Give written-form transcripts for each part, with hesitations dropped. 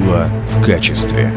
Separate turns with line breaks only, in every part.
Сила в качестве.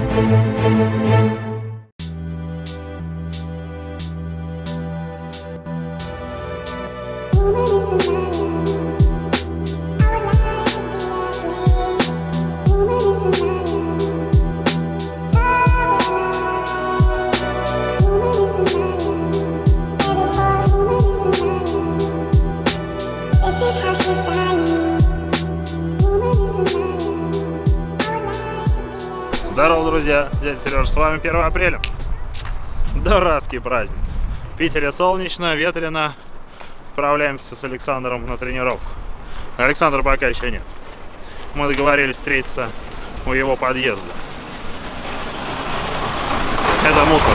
Здорово, друзья! Дядя Сережа, с вами 1 апреля. Дурацкий праздник. В Питере солнечно, ветрено. Отправляемся с Александром на тренировку. Александра пока еще нет. Мы договорились встретиться у его подъезда. Это мусор.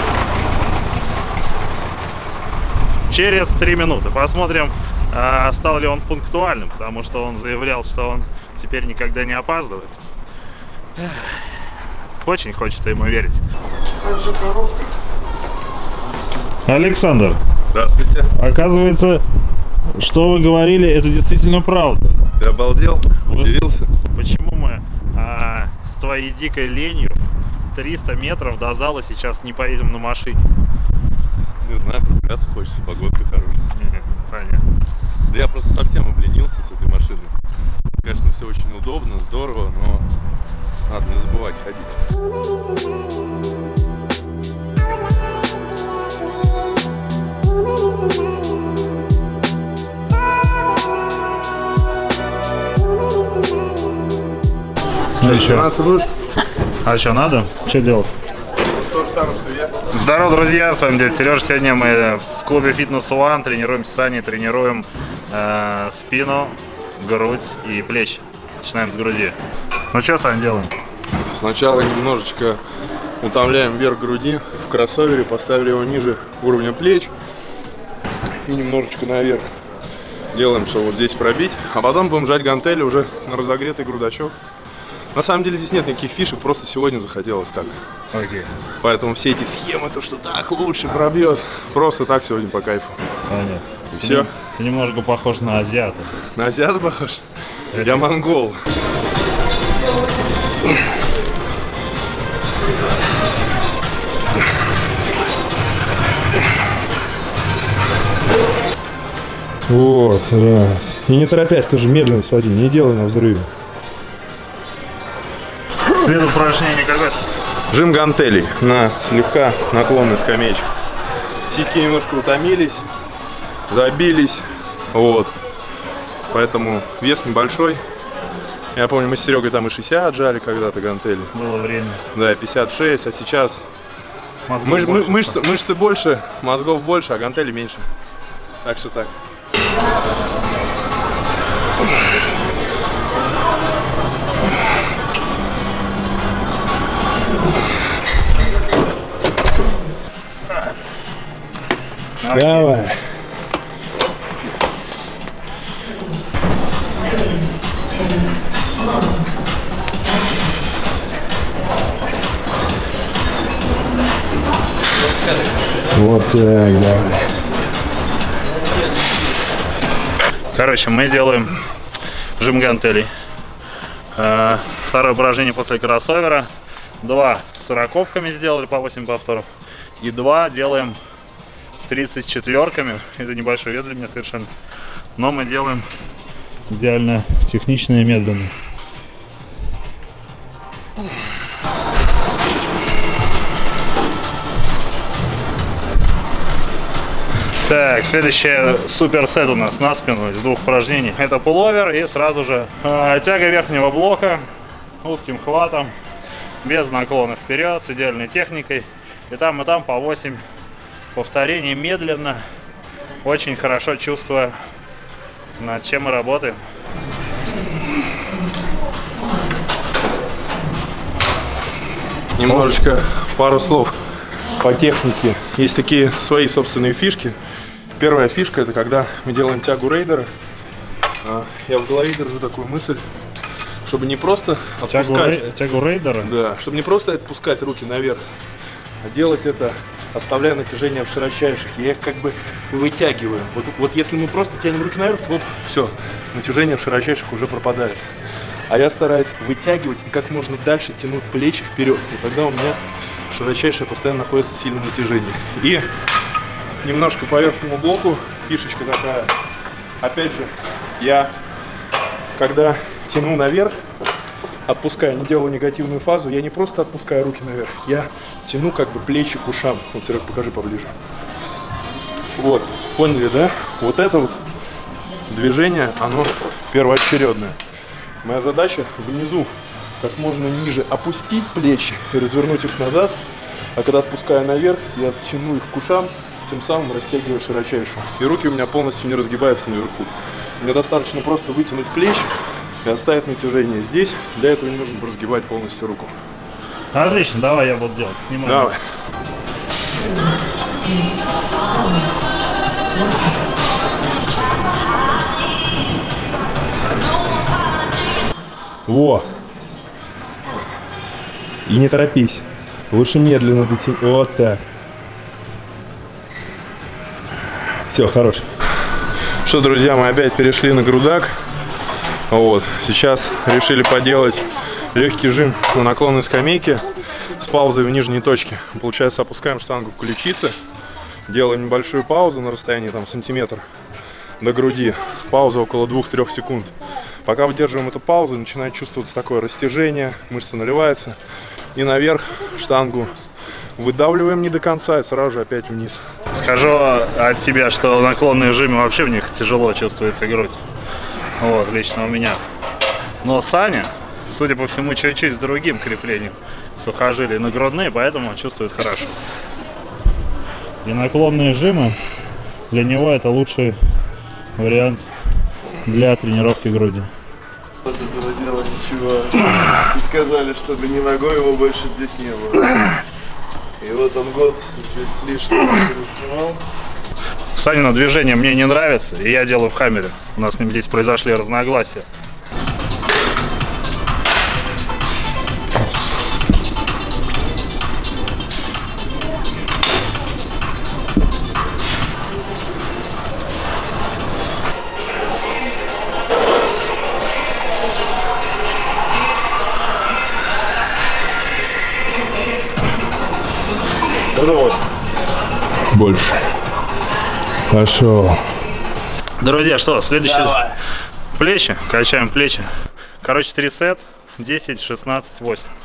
Через 3 минуты. Посмотрим, стал ли он пунктуальным, потому что он заявлял, что он теперь никогда не опаздывает. Очень хочется ему верить. Александр.
Здравствуйте.
Оказывается, что вы говорили, это действительно правда.
Ты обалдел? Удивился?
Почему мы с твоей дикой ленью 300 метров до зала сейчас не поедем на машине?
Не знаю, прогуляться хочется, погодка хорошая.
Понятно.
Да я просто совсем обленился с этой машиной. Конечно, все очень удобно, здорово, но надо не забывать ходить.
А что надо? Что делать?
То же самое, что я.
Здорово, друзья, с вами дядя Сережа. Сегодня мы в клубе Fitness One тренируемся с Аней, тренируем спину, грудь и плечи. Начинаем с груди. Ну что, Сань, делаем?
Сначала немножечко утомляем верх груди в кроссовере, поставили его ниже уровня плеч и немножечко наверх. Делаем, чтобы вот здесь пробить, а потом будем жать гантели уже на разогретый грудачок. На самом деле здесь нет никаких фишек, просто сегодня захотелось так.
Окей.
Поэтому все эти схемы, то что так лучше пробьет, просто так сегодня по кайфу.
Понятно.
И все.
Ты немножко похож на азиата.
На азиата похож? Я монгол.
Вот, раз. И не торопясь, тоже медленно своди, не делай на взрыве.
Следует упражнение какое?
Жим гантелей на слегка наклонной скамеечке. Сиськи немножко утомились, забились, вот. Поэтому вес небольшой. Я помню, мы с Серегой там и 60 отжали когда-то гантели.
Было время.
Да, 56, а сейчас мышцы больше, мозгов больше, а гантели меньше. Так что так.
Давай. Вот так, давай.
Короче, мы делаем жим гантелей. Второе упражнение после кроссовера. 2 с 40-ками сделали по 8 повторов. И 2 делаем с 34-ками. Это небольшой вес для меня совершенно. Но мы делаем идеально технично и медленно. Так, следующий суперсет у нас на спину из 2 упражнений. Это пуловер и сразу же тяга верхнего блока узким хватом, без наклона вперед, с идеальной техникой. И там по 8 повторений медленно, очень хорошо чувствуя, над чем мы работаем.
Немножечко пару слов по технике. Есть такие свои собственные фишки. Первая фишка — это когда мы делаем тягу рейдера. Я в голове держу такую мысль, чтобы не просто отпускать
тягу рейдера.
Да, чтобы не просто отпускать руки наверх, а делать это, оставляя натяжение в широчайших. Я их как бы вытягиваю. Вот если мы просто тянем руки наверх, то все, натяжение в широчайших уже пропадает. А я стараюсь вытягивать и как можно дальше тянуть плечи вперед. И тогда у меня широчайшее постоянно находится в сильном натяжении. И немножко по верхнему блоку фишечка такая. Опять же, я когда тяну наверх, отпускаю, не делаю негативную фазу, я не просто отпускаю руки наверх, я тяну как бы плечи к ушам. Вот, Серег, покажи поближе. Вот, поняли, да? Вот это вот движение, оно первоочередное. Моя задача внизу как можно ниже опустить плечи и развернуть их назад, а когда отпускаю наверх, я тяну их к ушам, тем самым растягиваю широчайшую. И руки у меня полностью не разгибаются наверху. Мне достаточно просто вытянуть плечи и оставить натяжение здесь. Для этого не нужно разгибать полностью руку.
Отлично, давай я буду делать. Снимай.
Давай.
Во! И не торопись. Лучше медленно дотянуть. Вот так. Все, хорош.
Что, друзья, мы опять перешли на грудак. Вот. Сейчас решили поделать легкий жим на наклонной скамейке с паузой в нижней точке. Получается, опускаем штангу к ключице, делаем небольшую паузу на расстоянии там сантиметр до груди. Пауза около 2-3 секунд. Пока выдерживаем эту паузу, начинает чувствоваться такое растяжение, мышца наливается. И наверх штангу выдавливаем не до конца и сразу же опять вниз.
Скажу от себя, что наклонные жимы вообще в них тяжело чувствуется грудь. Вот, лично у меня. Но Саня, судя по всему, чуть-чуть с другим креплением сухожилий на грудные, поэтому чувствует хорошо. И наклонные жимы для него это лучший вариант для тренировки груди.
Вот этого дела ничего. И сказали, чтобы ни ногой его больше здесь не было. И вот он год здесь с лишним снимал.
Санина движение мне не нравится, и я делаю в хаммере. У нас с ним здесь произошли разногласия.
Больше. Пошел.
Друзья, что, следующий плечи, качаем плечи. Короче, 3 сет, 10, 16, 8.